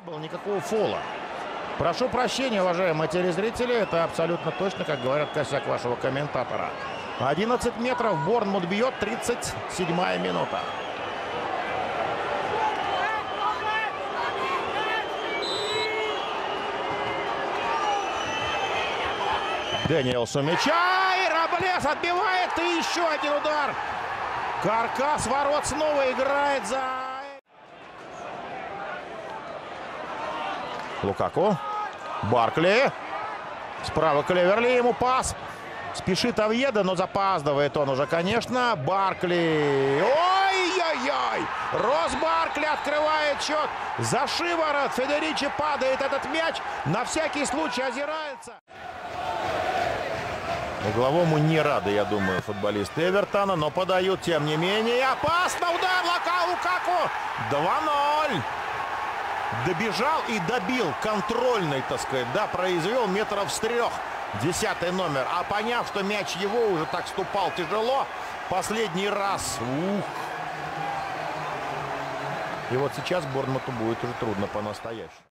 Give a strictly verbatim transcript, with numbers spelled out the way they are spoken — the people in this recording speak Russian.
было никакого фола. Прошу прощения, уважаемые телезрители, это абсолютно точно, как говорят, косяк вашего комментатора. одиннадцать метров, Борнмут бьет, тридцать седьмая минута. Дэниелс у мяча, и Роблес отбивает, и еще один удар. Каркас ворот снова играет за... Лукаку. Баркли. Справа Клеверли, ему пас. Спешит Овьедо, но запаздывает он уже, конечно. Баркли. Ой-ой-ой! Росс Баркли открывает счет. За шиворот Федеричи падает этот мяч. На всякий случай озирается. Угловому не рады, я думаю, футболисты Эвертона, но подают, тем не менее. Опасно! Удар Лукаку! два ноль! Добежал и добил. Контрольный, так сказать, да, произвел метров с трех. Десятый номер. А поняв, что мяч его уже так ступал тяжело, последний раз. Ух. И вот сейчас Борнмуту будет уже трудно по-настоящему.